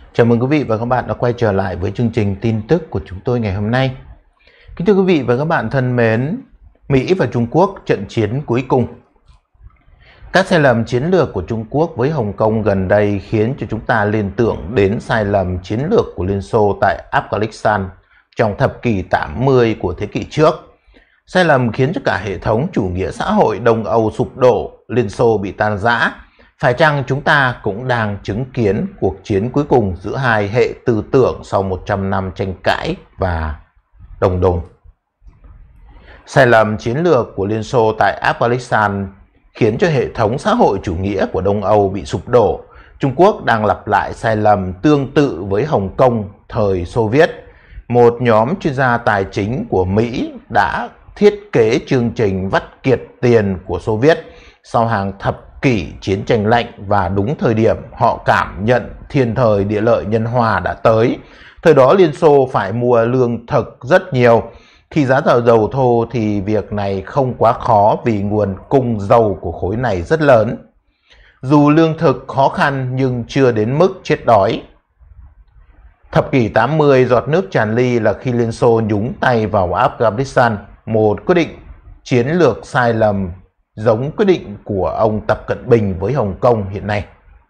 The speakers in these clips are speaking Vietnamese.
Chào mừng quý vị và các bạn đã quay trở lại với chương trình tin tức của chúng tôi ngày hôm nay. Kính thưa quý vị và các bạn thân mến, Mỹ và Trung Quốc trận chiến cuối cùng. Các sai lầm chiến lược của Trung Quốc với Hồng Kông gần đây khiến cho chúng ta liên tưởng đến sai lầm chiến lược của Liên Xô tại Afghanistan trong thập kỷ 80 của thế kỷ trước. Sai lầm khiến cho cả hệ thống chủ nghĩa xã hội Đông Âu sụp đổ, Liên Xô bị tan rã. Phải chăng chúng ta cũng đang chứng kiến cuộc chiến cuối cùng giữa hai hệ tư tưởng sau 100 năm tranh cãi và đồng đồn? Sai lầm chiến lược của Liên Xô tại Afghanistan khiến cho hệ thống xã hội chủ nghĩa của Đông Âu bị sụp đổ. Trung Quốc đang lặp lại sai lầm tương tự với Hồng Kông thời Xô Viết. Một nhóm chuyên gia tài chính của Mỹ đã thiết kế chương trình vắt kiệt tiền của Xô Viết sau hàng thập kỷ chiến tranh lạnh, và đúng thời điểm họ cảm nhận thiên thời địa lợi nhân hòa đã tới. Thời đó Liên Xô phải mua lương thực rất nhiều. Khi giá dầu thô thì việc này không quá khó vì nguồn cung dầu của khối này rất lớn. Dù lương thực khó khăn nhưng chưa đến mức chết đói. Thập kỷ 80 giọt nước tràn ly là khi Liên Xô nhúng tay vào Afghanistan, một quyết định chiến lược sai lầm giống quyết định của ông Tập Cận Bình với Hồng Kông hiện nay.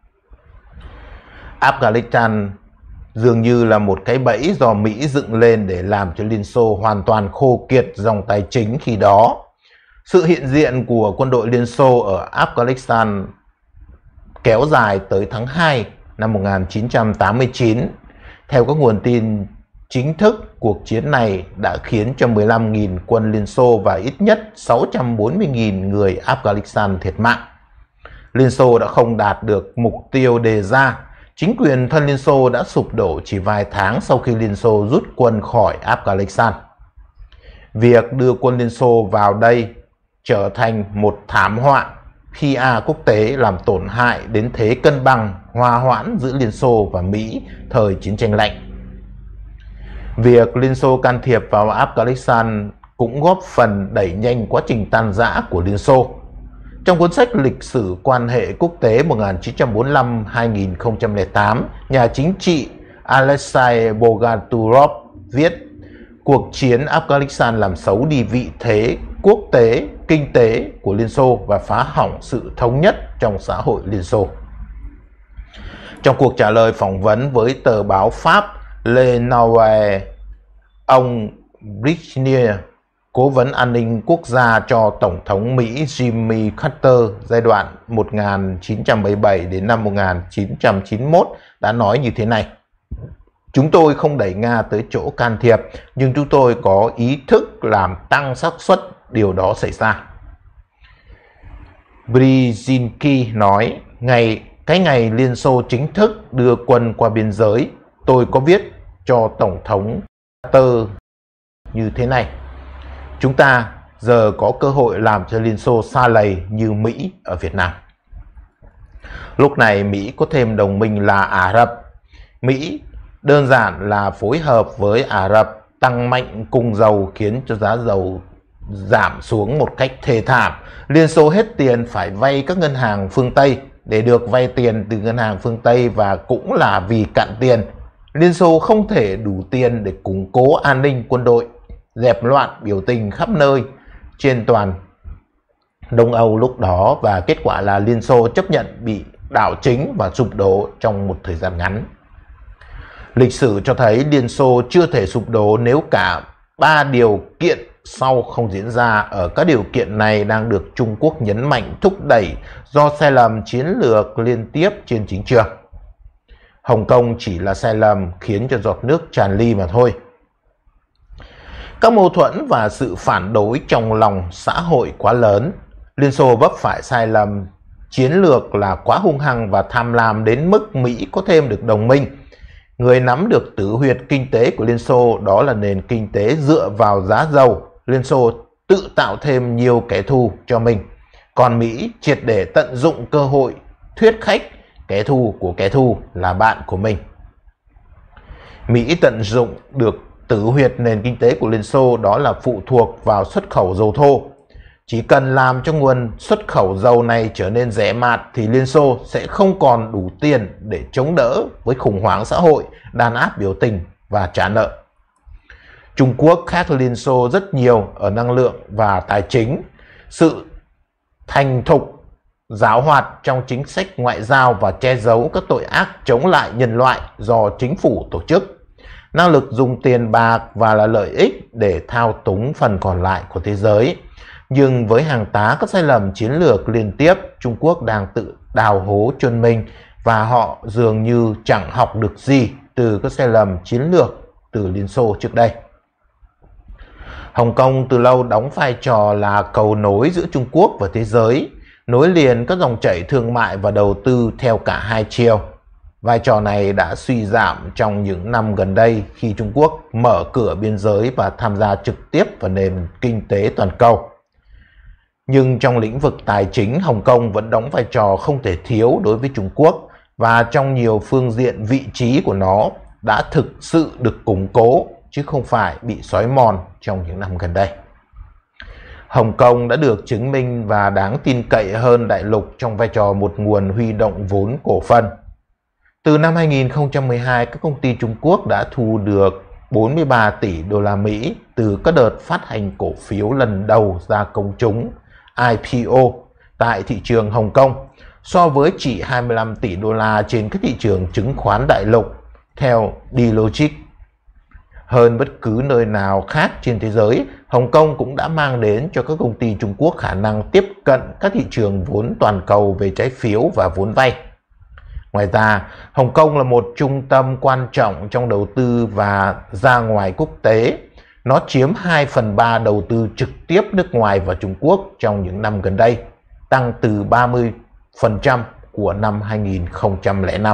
Afghanistan dường như là một cái bẫy do Mỹ dựng lên để làm cho Liên Xô hoàn toàn khô kiệt dòng tài chính khi đó. Sự hiện diện của quân đội Liên Xô ở Afghanistan kéo dài tới tháng 2 năm 1989. Theo các nguồn tin chính thức, cuộc chiến này đã khiến cho 15.000 quân Liên Xô và ít nhất 640.000 người Afghanistan thiệt mạng. Liên Xô đã không đạt được mục tiêu đề ra. Chính quyền thân Liên Xô đã sụp đổ chỉ vài tháng sau khi Liên Xô rút quân khỏi Afghanistan. Việc đưa quân Liên Xô vào đây trở thành một thảm họa PR quốc tế, làm tổn hại đến thế cân bằng hòa hoãn giữa Liên Xô và Mỹ thời chiến tranh lạnh. Việc Liên Xô can thiệp vào Afghanistan cũng góp phần đẩy nhanh quá trình tan rã của Liên Xô. Trong cuốn sách Lịch sử quan hệ quốc tế 1945-2008, nhà chính trị Alexei Bogaturov viết: cuộc chiến Afghanistan làm xấu đi vị thế quốc tế, kinh tế của Liên Xô và phá hỏng sự thống nhất trong xã hội Liên Xô. Trong cuộc trả lời phỏng vấn với tờ báo Pháp Le Nouveau, ông Brigitte, cố vấn an ninh quốc gia cho Tổng thống Mỹ Jimmy Carter giai đoạn 1977 đến năm 1991 đã nói như thế này: chúng tôi không đẩy Nga tới chỗ can thiệp, nhưng chúng tôi có ý thức làm tăng xác suất điều đó xảy ra. Brzezinski nói, cái ngày Liên Xô chính thức đưa quân qua biên giới, tôi có viết cho Tổng thống Carter như thế này: chúng ta giờ có cơ hội làm cho Liên Xô sa lầy như Mỹ ở Việt Nam. Lúc này Mỹ có thêm đồng minh là Ả Rập. Mỹ đơn giản là phối hợp với Ả Rập tăng mạnh cung dầu khiến cho giá dầu giảm xuống một cách thê thảm. Liên Xô hết tiền phải vay các ngân hàng phương Tây. Để được vay tiền từ ngân hàng phương Tây và cũng là vì cạn tiền, Liên Xô không thể đủ tiền để củng cố an ninh quân đội, dẹp loạn biểu tình khắp nơi trên toàn Đông Âu lúc đó, và kết quả là Liên Xô chấp nhận bị đảo chính và sụp đổ trong một thời gian ngắn. Lịch sử cho thấy Liên Xô chưa thể sụp đổ nếu cả ba điều kiện sau không diễn ra. Ở các điều kiện này đang được Trung Quốc nhấn mạnh thúc đẩy do sai lầm chiến lược liên tiếp trên chính trường. Hồng Kông chỉ là sai lầm khiến cho giọt nước tràn ly mà thôi. Các mâu thuẫn và sự phản đối trong lòng xã hội quá lớn. Liên Xô vấp phải sai lầm chiến lược là quá hung hăng và tham lam đến mức Mỹ có thêm được đồng minh. Người nắm được tử huyệt kinh tế của Liên Xô, đó là nền kinh tế dựa vào giá dầu. Liên Xô tự tạo thêm nhiều kẻ thù cho mình. Còn Mỹ triệt để tận dụng cơ hội thuyết khách kẻ thù của kẻ thù là bạn của mình. Mỹ tận dụng được tử huyệt nền kinh tế của Liên Xô, đó là phụ thuộc vào xuất khẩu dầu thô. Chỉ cần làm cho nguồn xuất khẩu dầu này trở nên rẻ mạt thì Liên Xô sẽ không còn đủ tiền để chống đỡ với khủng hoảng xã hội, đàn áp biểu tình và trả nợ. Trung Quốc khác Liên Xô rất nhiều ở năng lượng và tài chính. Sự thành thục, giáo hoạt trong chính sách ngoại giao và che giấu các tội ác chống lại nhân loại do chính phủ tổ chức. Năng lực dùng tiền bạc và là lợi ích để thao túng phần còn lại của thế giới. Nhưng với hàng tá các sai lầm chiến lược liên tiếp, Trung Quốc đang tự đào hố chôn mình và họ dường như chẳng học được gì từ các sai lầm chiến lược từ Liên Xô trước đây. Hồng Kông từ lâu đóng vai trò là cầu nối giữa Trung Quốc và thế giới, nối liền các dòng chảy thương mại và đầu tư theo cả hai chiều. Vai trò này đã suy giảm trong những năm gần đây khi Trung Quốc mở cửa biên giới và tham gia trực tiếp vào nền kinh tế toàn cầu. Nhưng trong lĩnh vực tài chính, Hồng Kông vẫn đóng vai trò không thể thiếu đối với Trung Quốc và trong nhiều phương diện vị trí của nó đã thực sự được củng cố chứ không phải bị xói mòn trong những năm gần đây. Hồng Kông đã được chứng minh và đáng tin cậy hơn đại lục trong vai trò một nguồn huy động vốn cổ phần. Từ năm 2012, các công ty Trung Quốc đã thu được 43 tỷ đô la Mỹ từ các đợt phát hành cổ phiếu lần đầu ra công chúng IPO tại thị trường Hồng Kông, so với chỉ 25 tỷ đô la trên các thị trường chứng khoán đại lục, theo Dealogic. Hơn bất cứ nơi nào khác trên thế giới, Hồng Kông cũng đã mang đến cho các công ty Trung Quốc khả năng tiếp cận các thị trường vốn toàn cầu về trái phiếu và vốn vay. Ngoài ra, Hồng Kông là một trung tâm quan trọng trong đầu tư và ra ngoài quốc tế. Nó chiếm 2/3 đầu tư trực tiếp nước ngoài vào Trung Quốc trong những năm gần đây, tăng từ 30% của năm 2005.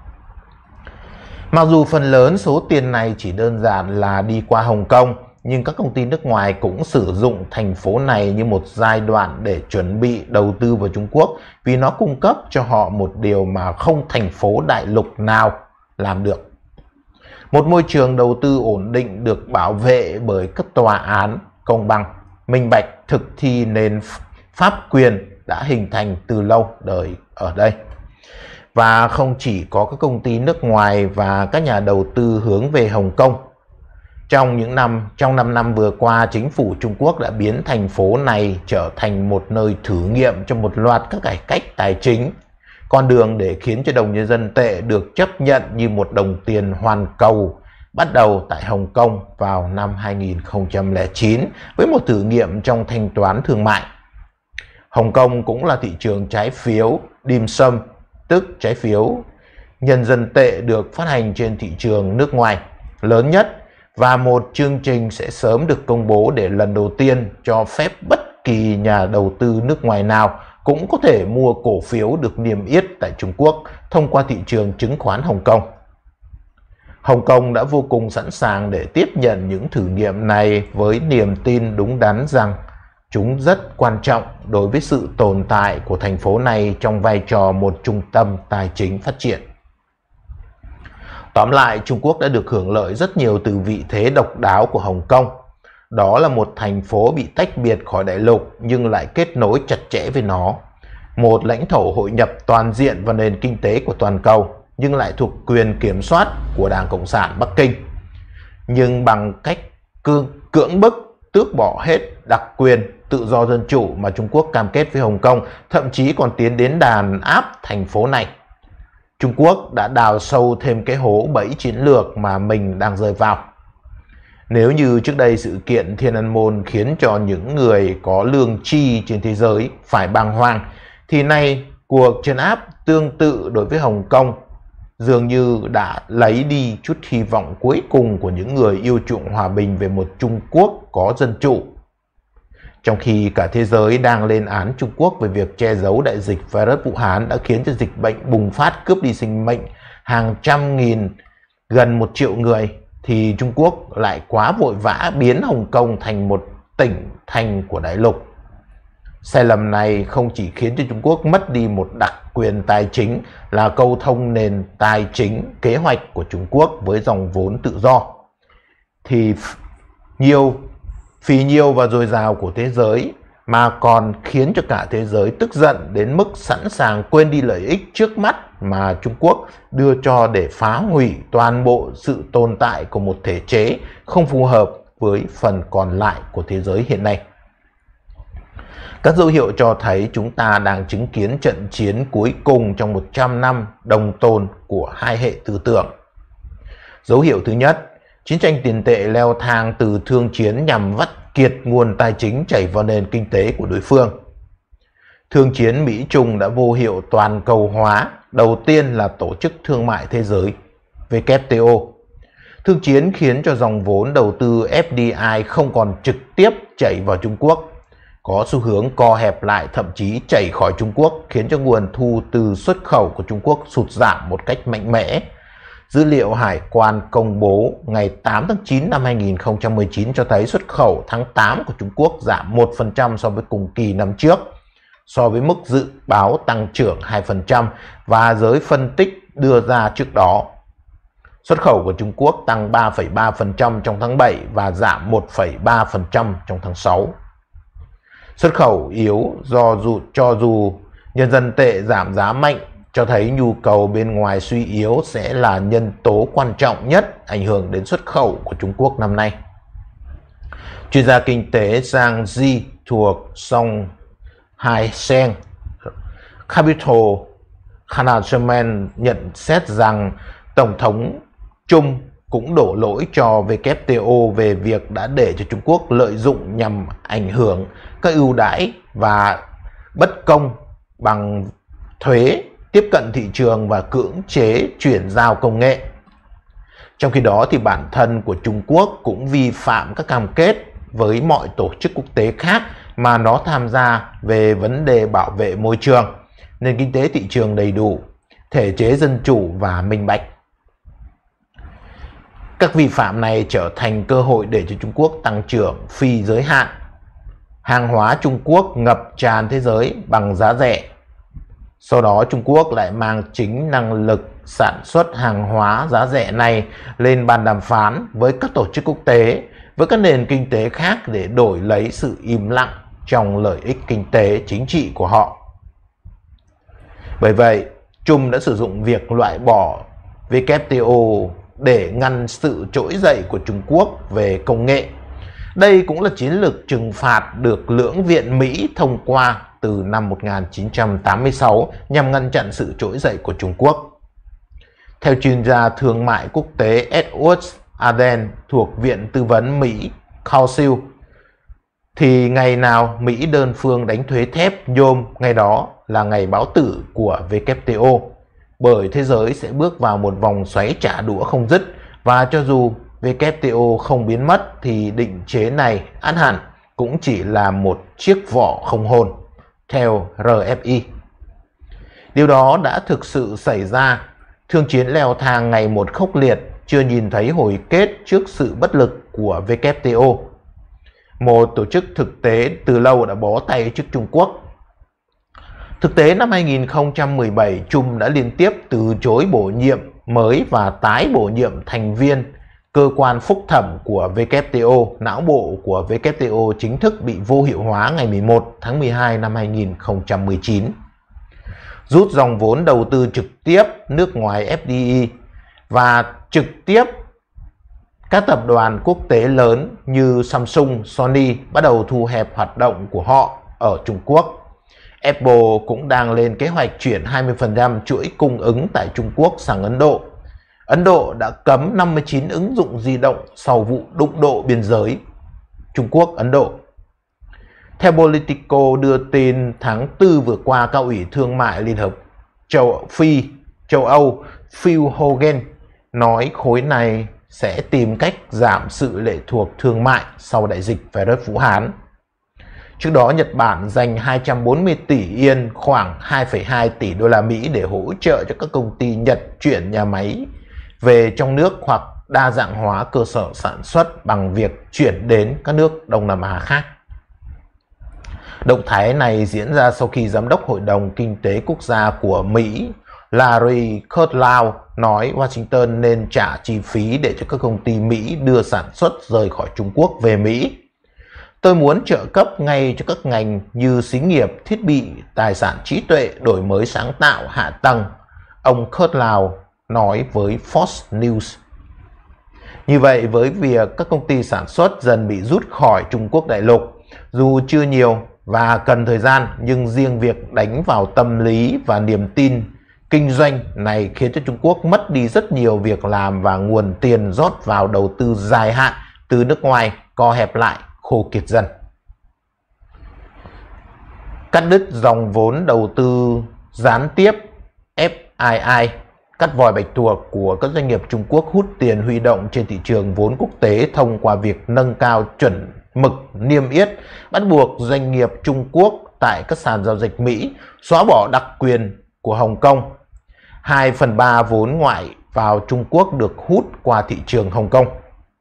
Mặc dù phần lớn số tiền này chỉ đơn giản là đi qua Hồng Kông, nhưng các công ty nước ngoài cũng sử dụng thành phố này như một giai đoạn để chuẩn bị đầu tư vào Trung Quốc vì nó cung cấp cho họ một điều mà không thành phố đại lục nào làm được. Một môi trường đầu tư ổn định được bảo vệ bởi các tòa án công bằng, minh bạch, thực thi nền pháp quyền đã hình thành từ lâu đời ở đây. Và không chỉ có các công ty nước ngoài và các nhà đầu tư hướng về Hồng Kông. Trong 5 năm vừa qua, chính phủ Trung Quốc đã biến thành phố này trở thành một nơi thử nghiệm cho một loạt các cải cách tài chính, con đường để khiến cho đồng nhân dân tệ được chấp nhận như một đồng tiền hoàn cầu, bắt đầu tại Hồng Kông vào năm 2009 với một thử nghiệm trong thanh toán thương mại. Hồng Kông cũng là thị trường trái phiếu dim sum, tức trái phiếu nhân dân tệ được phát hành trên thị trường nước ngoài lớn nhất, và một chương trình sẽ sớm được công bố để lần đầu tiên cho phép bất kỳ nhà đầu tư nước ngoài nào cũng có thể mua cổ phiếu được niêm yết tại Trung Quốc thông qua thị trường chứng khoán Hồng Kông. Hồng Kông đã vô cùng sẵn sàng để tiếp nhận những thử nghiệm này với niềm tin đúng đắn rằng chúng rất quan trọng đối với sự tồn tại của thành phố này trong vai trò một trung tâm tài chính phát triển. Tóm lại, Trung Quốc đã được hưởng lợi rất nhiều từ vị thế độc đáo của Hồng Kông. Đó là một thành phố bị tách biệt khỏi đại lục nhưng lại kết nối chặt chẽ với nó. Một lãnh thổ hội nhập toàn diện vào nền kinh tế của toàn cầu nhưng lại thuộc quyền kiểm soát của Đảng Cộng sản Bắc Kinh. Nhưng bằng cách cưỡng bức, tước bỏ hết đặc quyền, tự do dân chủ mà Trung Quốc cam kết với Hồng Kông, thậm chí còn tiến đến đàn áp thành phố này. Trung Quốc đã đào sâu thêm cái hố bẫy chiến lược mà mình đang rơi vào. Nếu như trước đây sự kiện Thiên An Môn khiến cho những người có lương tri trên thế giới phải bàng hoàng, thì nay cuộc trấn áp tương tự đối với Hồng Kông dường như đã lấy đi chút hy vọng cuối cùng của những người yêu chuộng hòa bình về một Trung Quốc có dân chủ. Trong khi cả thế giới đang lên án Trung Quốc về việc che giấu đại dịch virus Vũ Hán đã khiến cho dịch bệnh bùng phát cướp đi sinh mệnh hàng trăm nghìn, gần 1 triệu người, thì Trung Quốc lại quá vội vã biến Hồng Kông thành một tỉnh thành của đại lục. Sai lầm này không chỉ khiến cho Trung Quốc mất đi một đặc quyền tài chính là câu thông nền tài chính kế hoạch của Trung Quốc với dòng vốn tự do, thì phì nhiêu và dồi dào của thế giới mà còn khiến cho cả thế giới tức giận đến mức sẵn sàng quên đi lợi ích trước mắt mà Trung Quốc đưa cho để phá hủy toàn bộ sự tồn tại của một thể chế không phù hợp với phần còn lại của thế giới hiện nay. Các dấu hiệu cho thấy chúng ta đang chứng kiến trận chiến cuối cùng trong 100 năm đồng tồn của hai hệ tư tưởng. Dấu hiệu thứ nhất, chiến tranh tiền tệ leo thang từ thương chiến nhằm vắt kiệt nguồn tài chính chảy vào nền kinh tế của đối phương. Thương chiến Mỹ-Trung đã vô hiệu toàn cầu hóa, đầu tiên là Tổ chức Thương mại Thế giới, WTO. Thương chiến khiến cho dòng vốn đầu tư FDI không còn trực tiếp chảy vào Trung Quốc, có xu hướng co hẹp lại, thậm chí chảy khỏi Trung Quốc, khiến cho nguồn thu từ xuất khẩu của Trung Quốc sụt giảm một cách mạnh mẽ. Dữ liệu Hải quan công bố ngày 8 tháng 9 năm 2019 cho thấy xuất khẩu tháng 8 của Trung Quốc giảm 1% so với cùng kỳ năm trước, so với mức dự báo tăng trưởng 2% và giới phân tích đưa ra trước đó. Xuất khẩu của Trung Quốc tăng 3,3% trong tháng 7 và giảm 1,3% trong tháng 6. Xuất khẩu yếu cho dù nhân dân tệ giảm giá mạnh, cho thấy nhu cầu bên ngoài suy yếu sẽ là nhân tố quan trọng nhất ảnh hưởng đến xuất khẩu của Trung Quốc năm nay. Chuyên gia kinh tế Zhang Ji thuộc Songhai Seng Capital Management nhận xét rằng Tổng thống Trung cũng đổ lỗi cho WTO về việc đã để cho Trung Quốc lợi dụng nhằm ảnh hưởng các ưu đãi và bất công bằng thuế, tiếp cận thị trường và cưỡng chế chuyển giao công nghệ. Trong khi đó thì bản thân của Trung Quốc cũng vi phạm các cam kết với mọi tổ chức quốc tế khác mà nó tham gia về vấn đề bảo vệ môi trường, nền kinh tế thị trường đầy đủ, thể chế dân chủ và minh bạch. Các vi phạm này trở thành cơ hội để cho Trung Quốc tăng trưởng phi giới hạn. Hàng hóa Trung Quốc ngập tràn thế giới bằng giá rẻ. Sau đó Trung Quốc lại mang chính năng lực sản xuất hàng hóa giá rẻ này lên bàn đàm phán với các tổ chức quốc tế, với các nền kinh tế khác để đổi lấy sự im lặng trong lợi ích kinh tế chính trị của họ. Bởi vậy, Trung đã sử dụng việc loại bỏ WTO để ngăn sự trỗi dậy của Trung Quốc về công nghệ. Đây cũng là chiến lược trừng phạt được Lưỡng viện Mỹ thông qua từ năm 1986 nhằm ngăn chặn sự trỗi dậy của Trung Quốc. Theo chuyên gia thương mại quốc tế Edward Aden thuộc Viện Tư vấn Mỹ Council, thì ngày nào Mỹ đơn phương đánh thuế thép, nhôm, ngày đó là ngày báo tử của WTO, bởi thế giới sẽ bước vào một vòng xoáy trả đũa không dứt, và cho dù WTO không biến mất thì định chế này ắt hẳn cũng chỉ là một chiếc vỏ không hồn, theo RFI. Điều đó đã thực sự xảy ra. Thương chiến leo thang ngày một khốc liệt, chưa nhìn thấy hồi kết trước sự bất lực của WTO, một tổ chức thực tế từ lâu đã bó tay trước Trung Quốc. Thực tế năm 2017, Trung đã liên tiếp từ chối bổ nhiệm mới và tái bổ nhiệm thành viên cơ quan phúc thẩm của WTO. Não bộ của WTO chính thức bị vô hiệu hóa ngày 11 tháng 12 năm 2019. Rút dòng vốn đầu tư trực tiếp nước ngoài FDI và trực tiếp các tập đoàn quốc tế lớn như Samsung, Sony bắt đầu thu hẹp hoạt động của họ ở Trung Quốc. Apple cũng đang lên kế hoạch chuyển 20% chuỗi cung ứng tại Trung Quốc sang Ấn Độ. Ấn Độ đã cấm 59 ứng dụng di động sau vụ đụng độ biên giới Trung Quốc-Ấn Độ. Theo Politico đưa tin tháng 4 vừa qua, Cao ủy Thương mại Liên hợp châu Âu Phil Hogan nói khối này sẽ tìm cách giảm sự lệ thuộc thương mại sau đại dịch virus Vũ Hán. Trước đó, Nhật Bản dành 240 tỷ yên, khoảng 2,2 tỷ đô la Mỹ để hỗ trợ cho các công ty Nhật chuyển nhà máy về trong nước hoặc đa dạng hóa cơ sở sản xuất bằng việc chuyển đến các nước Đông Nam Á khác. Động thái này diễn ra sau khi Giám đốc Hội đồng Kinh tế Quốc gia của Mỹ Larry Kudlow nói Washington nên trả chi phí để cho các công ty Mỹ đưa sản xuất rời khỏi Trung Quốc về Mỹ. Tôi muốn trợ cấp ngay cho các ngành như xí nghiệp, thiết bị, tài sản trí tuệ, đổi mới sáng tạo, hạ tầng, ông Kurt Lau nói với Fox News. Như vậy, với việc các công ty sản xuất dần bị rút khỏi Trung Quốc đại lục, dù chưa nhiều và cần thời gian, nhưng riêng việc đánh vào tâm lý và niềm tin kinh doanh này khiến cho Trung Quốc mất đi rất nhiều việc làm và nguồn tiền rót vào đầu tư dài hạn từ nước ngoài co hẹp lại, khô kiệt dần. Cắt đứt dòng vốn đầu tư gián tiếp FII, cắt vòi bạch tuộc của các doanh nghiệp Trung Quốc hút tiền huy động trên thị trường vốn quốc tế thông qua việc nâng cao chuẩn mực niêm yết, bắt buộc doanh nghiệp Trung Quốc tại các sàn giao dịch Mỹ xóa bỏ đặc quyền của Hồng Kông. 2/3 vốn ngoại vào Trung Quốc được hút qua thị trường Hồng Kông.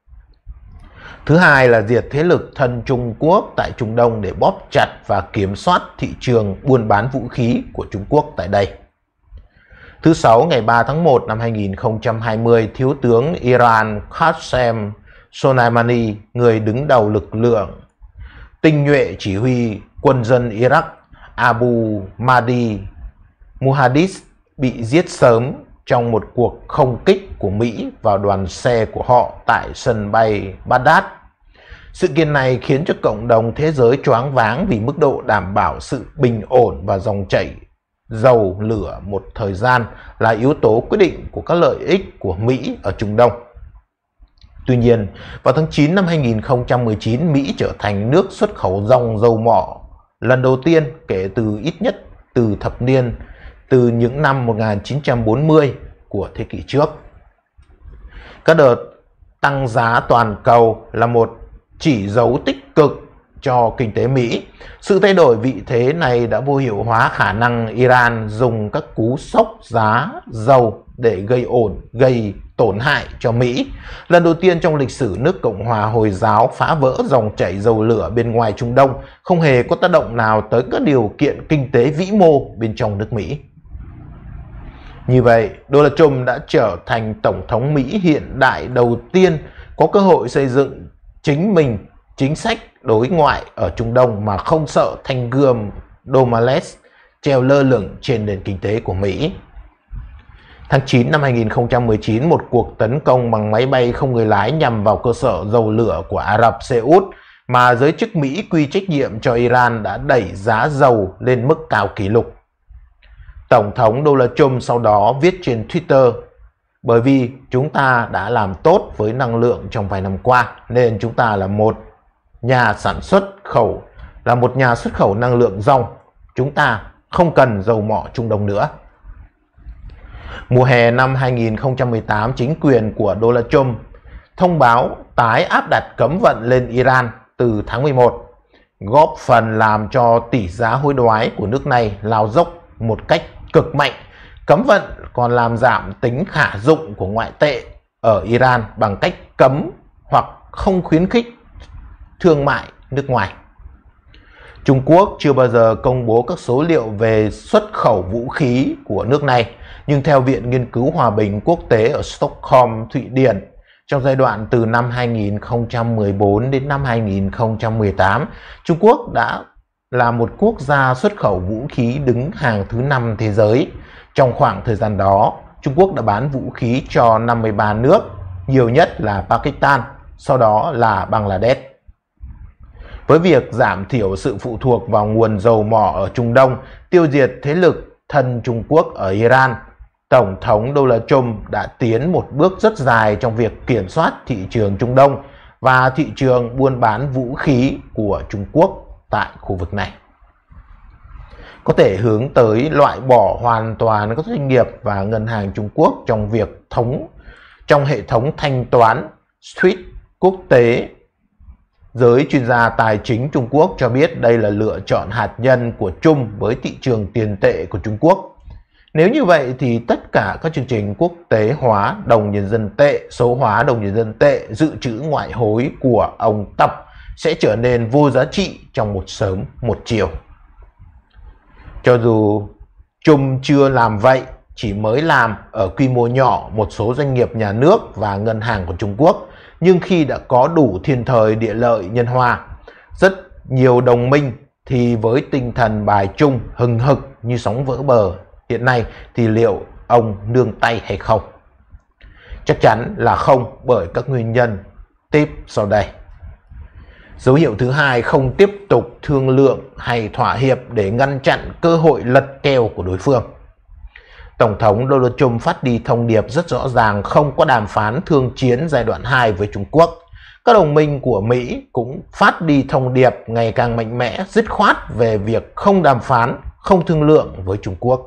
Thứ hai là diệt thế lực thân Trung Quốc tại Trung Đông để bóp chặt và kiểm soát thị trường buôn bán vũ khí của Trung Quốc tại đây. Thứ sáu, ngày 3 tháng 1 năm 2020, Thiếu tướng Iran Qasem Soleimani, người đứng đầu lực lượng tinh nhuệ chỉ huy quân dân Iraq Abu Mahdi Muhandis, bị giết sớm trong một cuộc không kích của Mỹ vào đoàn xe của họ tại sân bay Baghdad. Sự kiện này khiến cho cộng đồng thế giới choáng váng vì mức độ đảm bảo sự bình ổn và dòng chảy dầu lửa một thời gian là yếu tố quyết định của các lợi ích của Mỹ ở Trung Đông. Tuy nhiên, vào tháng 9 năm 2019, Mỹ trở thành nước xuất khẩu dòng dầu mỏ lần đầu tiên kể từ ít nhất từ thập niên từ những năm 1940 của thế kỷ trước. Các đợt tăng giá toàn cầu là một chỉ dấu tích cực cho kinh tế Mỹ. Sự thay đổi vị thế này đã vô hiệu hóa khả năng Iran dùng các cú sốc giá dầu để gây tổn hại cho Mỹ. Lần đầu tiên trong lịch sử nước Cộng hòa Hồi giáo phá vỡ dòng chảy dầu lửa bên ngoài Trung Đông, không hề có tác động nào tới các điều kiện kinh tế vĩ mô bên trong nước Mỹ. Như vậy, Donald Trump đã trở thành Tổng thống Mỹ hiện đại đầu tiên có cơ hội xây dựng chính sách đối ngoại ở Trung Đông mà không sợ thanh gươm Damocles treo lơ lửng trên nền kinh tế của Mỹ. Tháng 9 năm 2019, một cuộc tấn công bằng máy bay không người lái nhằm vào cơ sở dầu lửa của Ả Rập Xê Út mà giới chức Mỹ quy trách nhiệm cho Iran đã đẩy giá dầu lên mức cao kỷ lục. Tổng thống Donald Trump sau đó viết trên Twitter: bởi vì chúng ta đã làm tốt với năng lượng trong vài năm qua nên chúng ta là một nhà xuất khẩu năng lượng ròng. Chúng ta không cần dầu mỏ Trung Đông nữa. Mùa hè năm 2018, chính quyền của Donald Trump thông báo tái áp đặt cấm vận lên Iran từ tháng 11, góp phần làm cho tỷ giá hối đoái của nước này lao dốc một cách cực mạnh. Cấm vận còn làm giảm tính khả dụng của ngoại tệ ở Iran bằng cách cấm hoặc không khuyến khích thương mại nước ngoài. Trung Quốc chưa bao giờ công bố các số liệu về xuất khẩu vũ khí của nước này, nhưng theo Viện Nghiên cứu Hòa bình Quốc tế ở Stockholm, Thụy Điển, trong giai đoạn từ năm 2014 đến năm 2018, Trung Quốc đã là một quốc gia xuất khẩu vũ khí đứng hàng thứ 5 thế giới. Trong khoảng thời gian đó, Trung Quốc đã bán vũ khí cho 53 nước, nhiều nhất là Pakistan, sau đó là Bangladesh. Với việc giảm thiểu sự phụ thuộc vào nguồn dầu mỏ ở Trung Đông, tiêu diệt thế lực thân Trung Quốc ở Iran, Tổng thống Donald Trump đã tiến một bước rất dài trong việc kiểm soát thị trường Trung Đông và thị trường buôn bán vũ khí của Trung Quốc tại khu vực này. Có thể hướng tới loại bỏ hoàn toàn các doanh nghiệp và ngân hàng Trung Quốc trong hệ thống thanh toán SWIFT quốc tế. Giới chuyên gia tài chính Trung Quốc cho biết đây là lựa chọn hạt nhân của Trung với thị trường tiền tệ của Trung Quốc. Nếu như vậy thì tất cả các chương trình quốc tế hóa đồng nhân dân tệ, số hóa đồng nhân dân tệ, dự trữ ngoại hối của ông Tập sẽ trở nên vô giá trị trong một sớm một chiều. Cho dù Trung chưa làm vậy, chỉ mới làm ở quy mô nhỏ một số doanh nghiệp nhà nước và ngân hàng của Trung Quốc, nhưng khi đã có đủ thiên thời địa lợi nhân hòa, rất nhiều đồng minh thì với tinh thần bài chung hừng hực như sóng vỡ bờ hiện nay thì liệu ông nương tay hay không? Chắc chắn là không, bởi các nguyên nhân tiếp sau đây. Dấu hiệu thứ hai, không tiếp tục thương lượng hay thỏa hiệp để ngăn chặn cơ hội lật kèo của đối phương. Tổng thống Donald Trump phát đi thông điệp rất rõ ràng không có đàm phán thương chiến giai đoạn 2 với Trung Quốc. Các đồng minh của Mỹ cũng phát đi thông điệp ngày càng mạnh mẽ, dứt khoát về việc không đàm phán, không thương lượng với Trung Quốc.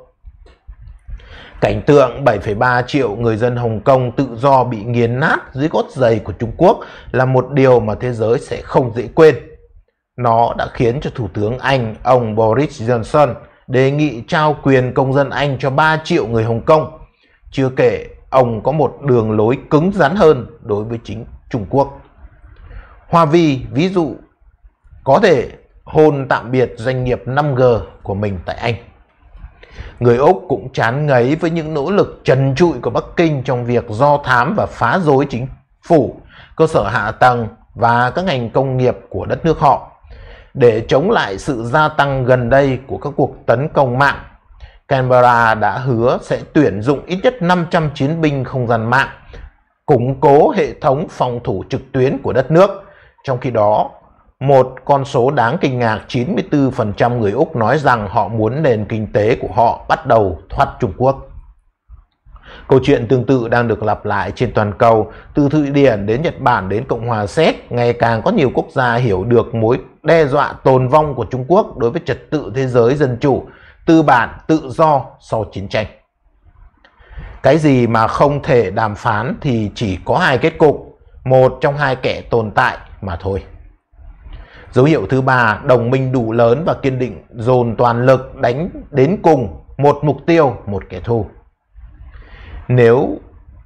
Cảnh tượng 7,3 triệu người dân Hồng Kông tự do bị nghiền nát dưới gót giày của Trung Quốc là một điều mà thế giới sẽ không dễ quên. Nó đã khiến cho Thủ tướng Anh, ông Boris Johnson, đề nghị trao quyền công dân Anh cho 3 triệu người Hồng Kông. Chưa kể, ông có một đường lối cứng rắn hơn đối với chính Trung Quốc. Hoa Vi, ví dụ, có thể hôn tạm biệt doanh nghiệp 5G của mình tại Anh. Người Úc cũng chán ngấy với những nỗ lực trần trụi của Bắc Kinh trong việc do thám và phá rối chính phủ, cơ sở hạ tầng và các ngành công nghiệp của đất nước họ. Để chống lại sự gia tăng gần đây của các cuộc tấn công mạng, Canberra đã hứa sẽ tuyển dụng ít nhất 500 chiến binh không gian mạng, củng cố hệ thống phòng thủ trực tuyến của đất nước. Trong khi đó, một con số đáng kinh ngạc, 94% người Úc nói rằng họ muốn nền kinh tế của họ bắt đầu thoát Trung Quốc. Câu chuyện tương tự đang được lặp lại trên toàn cầu, từ Thụy Điển đến Nhật Bản đến Cộng hòa Séc. Ngày càng có nhiều quốc gia hiểu được mối đe dọa tồn vong của Trung Quốc đối với trật tự thế giới dân chủ, tư bản, tự do sau chiến tranh. Cái gì mà không thể đàm phán thì chỉ có hai kết cục, một trong hai kẻ tồn tại mà thôi. Dấu hiệu thứ ba, đồng minh đủ lớn và kiên định dồn toàn lực đánh đến cùng một mục tiêu, một kẻ thù. Nếu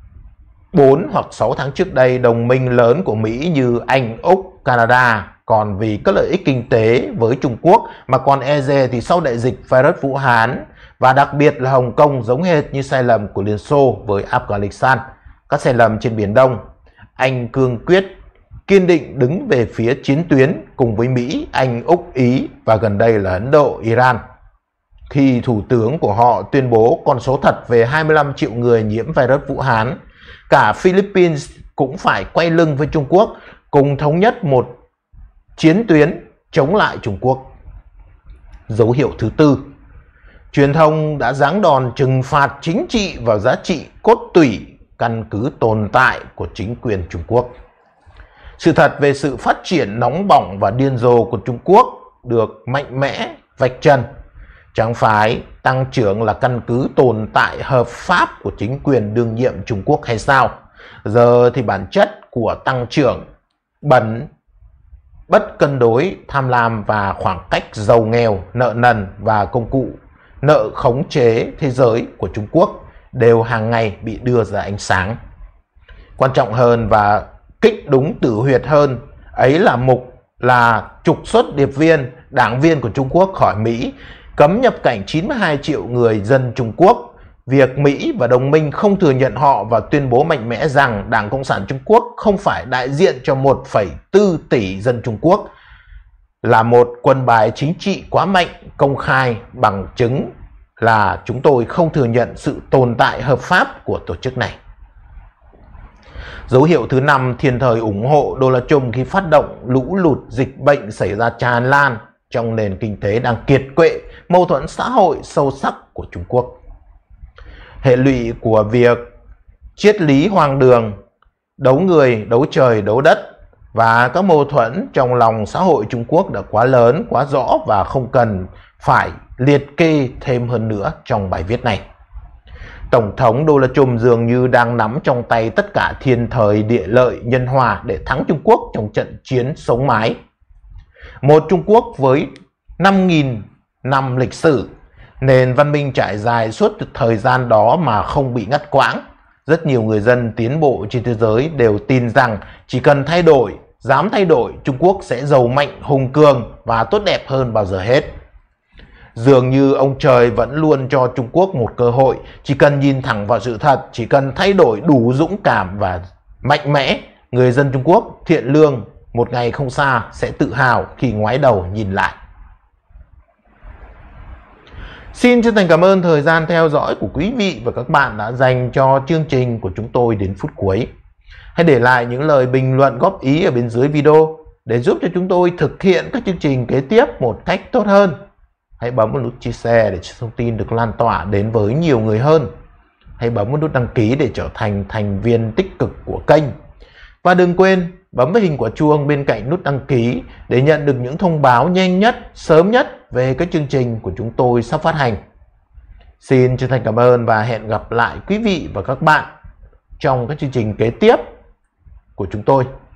4 hoặc 6 tháng trước đây, đồng minh lớn của Mỹ như Anh, Úc, Canada còn vì các lợi ích kinh tế với Trung Quốc mà còn e dè, thì sau đại dịch virus Vũ Hán và đặc biệt là Hồng Kông giống hệt như sai lầm của Liên Xô với Afghanistan, các sai lầm trên Biển Đông, Anh cương quyết, kiên định đứng về phía chiến tuyến cùng với Mỹ, Anh, Úc, Ý và gần đây là Ấn Độ, Iran. Khi thủ tướng của họ tuyên bố con số thật về 25 triệu người nhiễm virus Vũ Hán, cả Philippines cũng phải quay lưng với Trung Quốc, cùng thống nhất một chiến tuyến chống lại Trung Quốc. Dấu hiệu thứ tư, truyền thông đã giáng đòn trừng phạt chính trị vào giá trị cốt tủy căn cứ tồn tại của chính quyền Trung Quốc. Sự thật về sự phát triển nóng bỏng và điên rồ của Trung Quốc được mạnh mẽ vạch trần. Chẳng phải tăng trưởng là căn cứ tồn tại hợp pháp của chính quyền đương nhiệm Trung Quốc hay sao? Giờ thì bản chất của tăng trưởng bẩn, bất cân đối, tham lam và khoảng cách giàu nghèo, nợ nần và công cụ nợ khống chế thế giới của Trung Quốc đều hàng ngày bị đưa ra ánh sáng. Quan trọng hơn và kích đúng tử huyệt hơn, ấy là trục xuất điệp viên, đảng viên của Trung Quốc khỏi Mỹ, cấm nhập cảnh 92 triệu người dân Trung Quốc. Việc Mỹ và đồng minh không thừa nhận họ và tuyên bố mạnh mẽ rằng Đảng Cộng sản Trung Quốc không phải đại diện cho 1,4 tỷ dân Trung Quốc là một quân bài chính trị quá mạnh, công khai, bằng chứng là chúng tôi không thừa nhận sự tồn tại hợp pháp của tổ chức này. Dấu hiệu thứ năm, thiên thời ủng hộ Donald Trump khi phát động lũ lụt, dịch bệnh xảy ra tràn lan trong nền kinh tế đang kiệt quệ, mâu thuẫn xã hội sâu sắc của Trung Quốc. Hệ lụy của việc triết lý hoang đường, đấu người, đấu trời, đấu đất và các mâu thuẫn trong lòng xã hội Trung Quốc đã quá lớn, quá rõ và không cần phải liệt kê thêm hơn nữa trong bài viết này. Tổng thống Donald Trump dường như đang nắm trong tay tất cả thiên thời địa lợi nhân hòa để thắng Trung Quốc trong trận chiến sống mái. Một Trung Quốc với 5.000 năm lịch sử, nền văn minh trải dài suốt thời gian đó mà không bị ngắt quãng. Rất nhiều người dân tiến bộ trên thế giới đều tin rằng chỉ cần thay đổi, dám thay đổi, Trung Quốc sẽ giàu mạnh, hùng cường và tốt đẹp hơn bao giờ hết. Dường như ông trời vẫn luôn cho Trung Quốc một cơ hội, chỉ cần nhìn thẳng vào sự thật, chỉ cần thay đổi đủ dũng cảm và mạnh mẽ, người dân Trung Quốc thiện lương, một ngày không xa sẽ tự hào khi ngoái đầu nhìn lại. Xin chân thành cảm ơn thời gian theo dõi của quý vị và các bạn đã dành cho chương trình của chúng tôi đến phút cuối. Hãy để lại những lời bình luận góp ý ở bên dưới video để giúp cho chúng tôi thực hiện các chương trình kế tiếp một cách tốt hơn. Hãy bấm vào nút chia sẻ để thông tin được lan tỏa đến với nhiều người hơn. Hãy bấm vào nút đăng ký để trở thành thành viên tích cực của kênh. Và đừng quên bấm vào hình quả chuông bên cạnh nút đăng ký để nhận được những thông báo nhanh nhất, sớm nhất về các chương trình của chúng tôi sắp phát hành. Xin chân thành cảm ơn và hẹn gặp lại quý vị và các bạn trong các chương trình kế tiếp của chúng tôi.